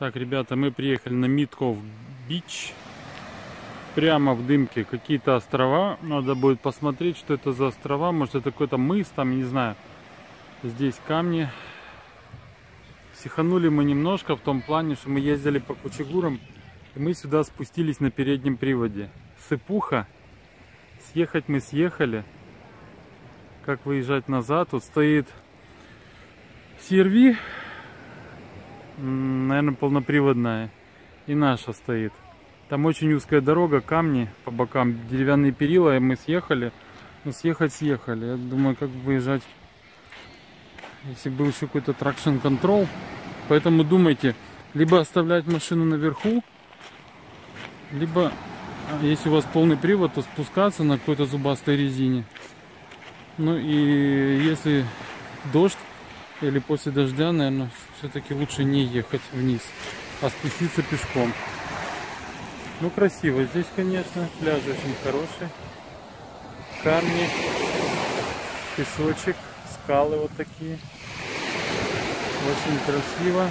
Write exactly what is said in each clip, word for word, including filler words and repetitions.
Так, ребята, мы приехали на Митков Бич. Прямо в дымке какие-то острова. Надо будет посмотреть, что это за острова. Может, это какой-то мыс, там, не знаю. Здесь камни. Психанули мы немножко в том плане, что мы ездили по кучегурам. И мы сюда спустились на переднем приводе. Сыпуха. Съехать мы съехали. Как выезжать назад? Тут стоит си эр ви. Наверное, полноприводная. И наша стоит. Там очень узкая дорога, камни по бокам, деревянные перила, и мы съехали. Ну, съехать съехали. Я думаю, как выезжать, если был еще какой-то traction control. Поэтому думайте, либо оставлять машину наверху, либо, если у вас полный привод, то спускаться на какой-то зубастой резине. Ну и если дождь или после дождя, наверное, все-таки лучше не ехать вниз, а спуститься пешком. Ну, красиво здесь, конечно. Пляж очень хороший. Камни, песочек, скалы вот такие. Очень красиво.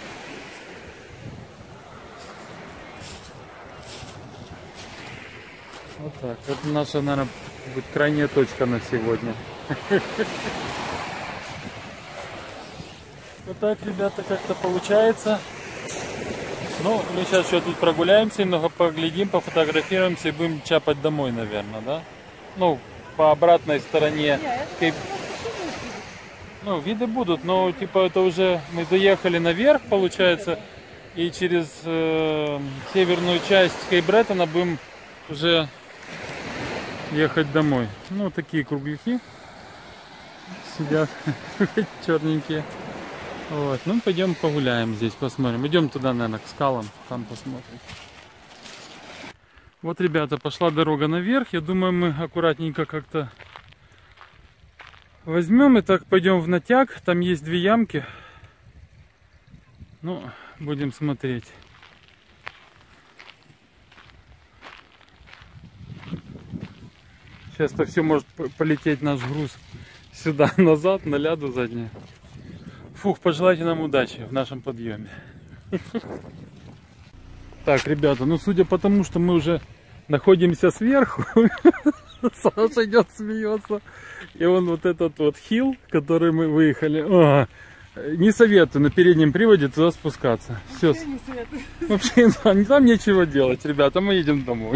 Вот так. Это наша, наверное, будет крайняя точка на сегодня. Вот так, ребята, как-то получается. Ну, мы сейчас еще тут прогуляемся, немного поглядим, пофотографируемся и будем чапать домой, наверное, да? Ну, по обратной стороне. Нет, ну, виды будут, но типа это уже мы заехали наверх, получается, и через э, северную часть Кейп-Бреттона будем уже ехать домой. Ну, такие кругляки сидят, черненькие. Вот, ну пойдем погуляем здесь, посмотрим. Идем туда, наверное, к скалам, там посмотрим. Вот, ребята, пошла дорога наверх. Я думаю, мы аккуратненько как-то возьмем и так пойдем в натяг. Там есть две ямки. Ну, будем смотреть. Сейчас-то все может полететь наш груз сюда, назад, на ляду заднюю. Фух, пожелайте нам удачи в нашем подъеме. Так, ребята, ну судя по тому, что мы уже находимся сверху, Саша идет, смеется. И он вот этот вот хилл, который мы выехали, а, не советую на переднем приводе туда спускаться. Все. Не советую. Вообще, да, там нечего делать, ребята, мы едем домой.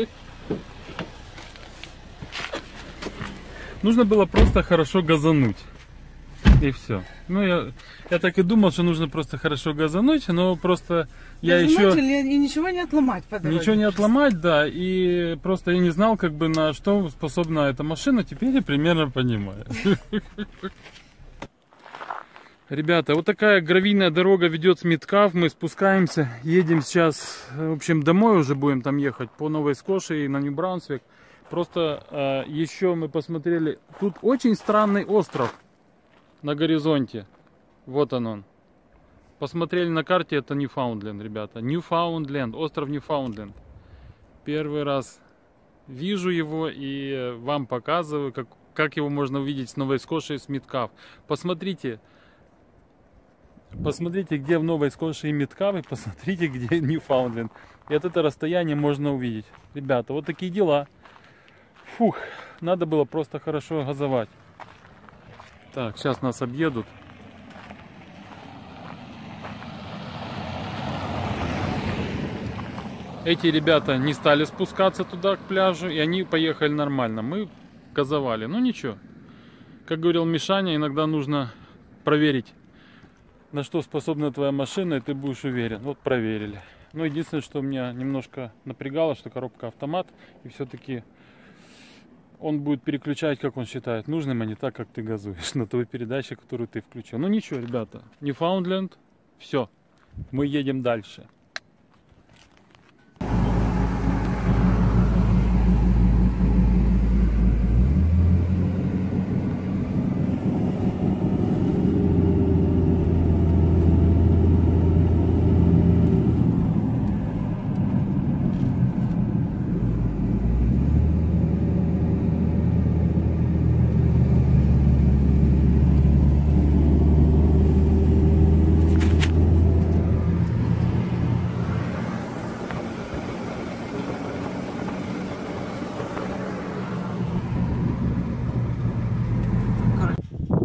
Нужно было просто хорошо газануть. И все. Ну, я, я так и думал, что нужно просто хорошо газануть, но просто я еще... И ничего не отломать по дороге. Ничего не отломать, да, и просто я не знал, как бы, на что способна эта машина, теперь я примерно понимаю. Ребята, вот такая гравийная дорога ведет с Миткав, мы спускаемся, едем сейчас, в общем, домой уже будем там ехать, по Новой Скоше и на Нью-Брансвик. Просто э, еще мы посмотрели, тут очень странный остров. На горизонте. Вот он он. Посмотрели на карте, это Ньюфаундленд, ребята. Ньюфаундленд, остров Ньюфаундленд. Первый раз вижу его и вам показываю, как, как его можно увидеть с Новой Скоши и с Миткав. Посмотрите. Посмотрите, где в Новой Скоше и Миткав, и посмотрите, где Ньюфаундленд. И от этого расстояния можно увидеть. Ребята, вот такие дела. Фух, надо было просто хорошо газовать. Так, сейчас нас объедут. Эти ребята не стали спускаться туда, к пляжу, и они поехали нормально. Мы газовали. Ну ничего. Как говорил Мишаня, иногда нужно проверить, на что способна твоя машина, и ты будешь уверен. Вот проверили. Но единственное, что меня немножко напрягало, что коробка автомат, и все-таки... он будет переключать, как он считает нужным, а не так, как ты газуешь на той передаче, которую ты включил. Ну ничего, ребята, Ньюфаундленд, все, мы едем дальше.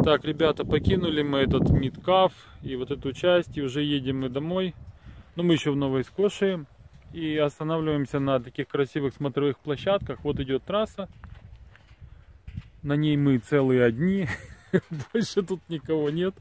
Так, ребята, покинули мы этот Мидкаф и вот эту часть, и уже едем мы домой. Но мы еще в Новой Скошии. И останавливаемся на таких красивых смотровых площадках. Вот идет трасса. На ней мы целые одни. Больше тут никого нет.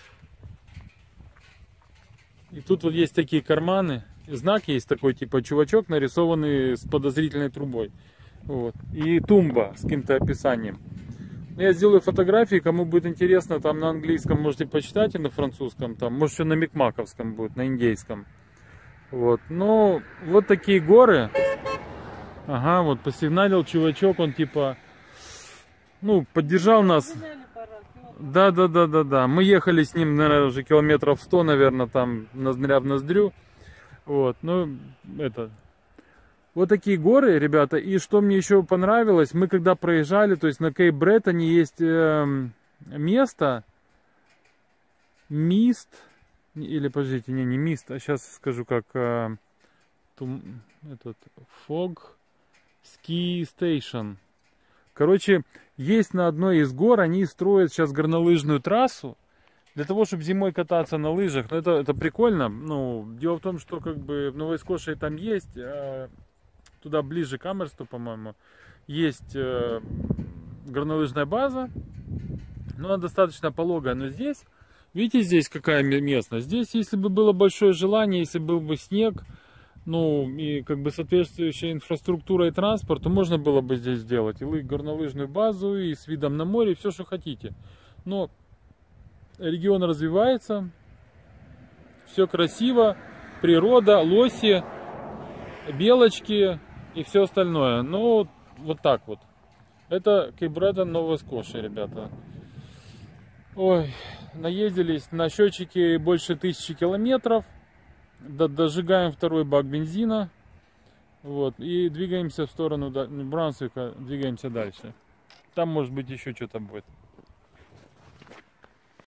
И тут вот есть такие карманы. Знак есть такой, типа чувачок, нарисованный с подозрительной трубой. Вот. И тумба с каким-то описанием. Я сделаю фотографии, кому будет интересно, там на английском можете почитать и на французском, там, может еще на микмаковском будет, на индейском. Вот, ну, вот такие горы. Ага, вот посигналил чувачок, он типа, ну, поддержал нас. Да, да, да, да, да. Мы ехали с ним, наверное, уже километров сто, наверное, там, ноздря в ноздрю. Вот, ну, это... Вот такие горы, ребята. И что мне еще понравилось, мы когда проезжали, то есть на Кейп-Бреттоне есть э, место, Мист, или, подождите, не, не Мист, а сейчас скажу как, э, тум, этот, Фог Ski Station. Короче, есть на одной из гор, они строят сейчас горнолыжную трассу, для того, чтобы зимой кататься на лыжах. Ну, это, это прикольно. Ну, дело в том, что как бы в Новой Скошии там есть... Э, туда ближе к Амерсту, по-моему, есть э, горнолыжная база, но она достаточно пологая, но здесь, видите, здесь какая местность, здесь, если бы было большое желание, если был бы снег, ну, и как бы соответствующая инфраструктура и транспорт, то можно было бы здесь сделать и горнолыжную базу, и с видом на море, и все, что хотите, но регион развивается, все красиво, природа, лоси, белочки и все остальное. Ну, вот так вот. Это Кейп-Бреттон, Новая Скошия, ребята. Ой, наездились на счетчике больше тысячи километров. Дожигаем второй бак бензина. Вот. И двигаемся в сторону Брансвика, двигаемся дальше. Там, может быть, еще что-то будет.